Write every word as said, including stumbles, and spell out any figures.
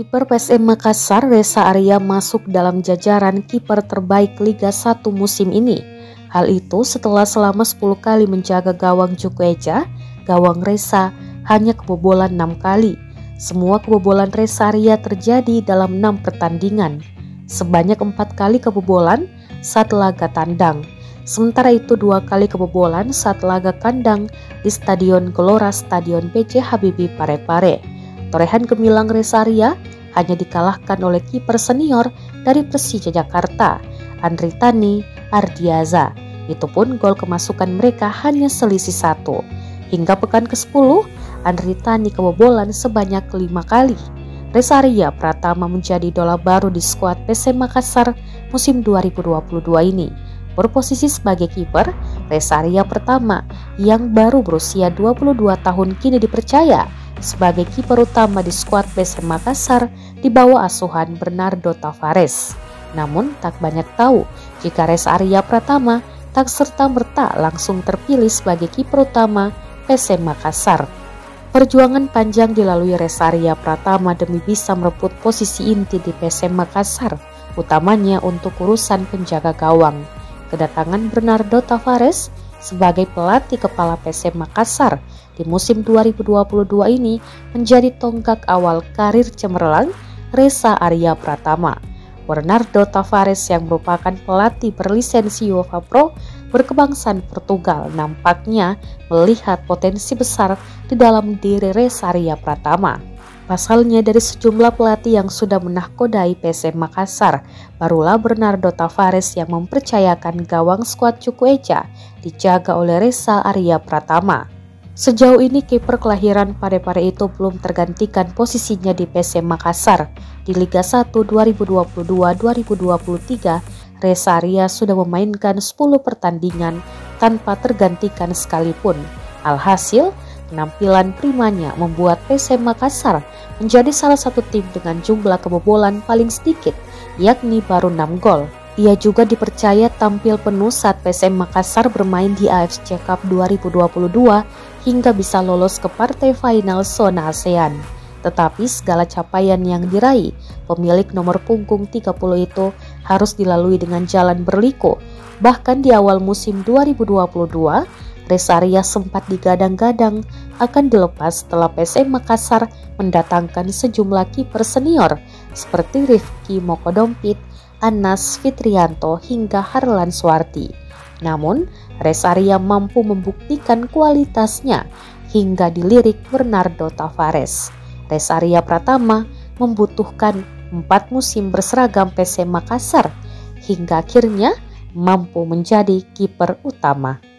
Kiper P S M Makassar Reza Arya masuk dalam jajaran kiper terbaik Liga satu musim ini. Hal itu setelah selama sepuluh kali menjaga gawang Cukwueze, gawang Reza hanya kebobolan enam kali. Semua kebobolan Reza Arya terjadi dalam enam pertandingan. Sebanyak empat kali kebobolan saat laga tandang. Sementara itu dua kali kebobolan saat laga kandang di Stadion Gelora Stadion B J Habibie Parepare. Torehan gemilang Reza Arya hanya dikalahkan oleh kiper senior dari Persija Jakarta, Andri Tani Ardiaza. Itu pun gol kemasukan mereka hanya selisih satu. Hingga pekan ke sepuluh, Andri Tani kebobolan sebanyak lima kali. Reza Arya Pratama menjadi idola baru di skuad P S M Makassar musim dua ribu dua puluh dua ini. Berposisi sebagai kiper, Reza Arya Pratama yang baru berusia dua puluh dua tahun kini dipercaya sebagai kiper utama di skuad P S M Makassar di bawah asuhan Bernardo Tavares. Namun tak banyak tahu jika Reza Arya Pratama tak serta-merta langsung terpilih sebagai kiper utama P S M Makassar. Perjuangan panjang dilalui Reza Arya Pratama demi bisa merebut posisi inti di P S M Makassar, utamanya untuk urusan penjaga gawang. Kedatangan Bernardo Tavares sebagai pelatih kepala P S M Makassar di musim dua ribu dua puluh dua ini menjadi tonggak awal karir cemerlang Reza Arya Pratama. Bernardo Tavares yang merupakan pelatih berlisensi UEFA Pro berkebangsaan Portugal nampaknya melihat potensi besar di dalam diri Reza Arya Pratama. Pasalnya dari sejumlah pelatih yang sudah menahkodai P S M Makassar, barulah Bernardo Tavares yang mempercayakan gawang skuad Cukwueze dijaga oleh Reza Arya Pratama. Sejauh ini kiper kelahiran Parepare itu belum tergantikan posisinya di P S M Makassar. Di Liga satu dua ribu dua puluh dua dua ribu dua puluh tiga, Reza Arya sudah memainkan sepuluh pertandingan tanpa tergantikan sekalipun. Alhasil, penampilan primanya membuat P S M Makassar menjadi salah satu tim dengan jumlah kebobolan paling sedikit, yakni baru enam gol. Ia juga dipercaya tampil penuh saat P S M Makassar bermain di A F C Cup dua ribu dua puluh dua hingga bisa lolos ke partai final zona ASEAN. Tetapi segala capaian yang diraih pemilik nomor punggung tiga puluh itu harus dilalui dengan jalan berliku. Bahkan di awal musim dua ribu dua puluh dua, Reza Arya sempat digadang-gadang akan dilepas setelah P S M Makassar mendatangkan sejumlah kiper senior seperti Rifki Mokodompit, Anas Fitrianto hingga Harlan Swarti. Namun, Reza Arya mampu membuktikan kualitasnya hingga dilirik Bernardo Tavares. Reza Arya Pratama membutuhkan empat musim berseragam P S M Makassar hingga akhirnya mampu menjadi kiper utama.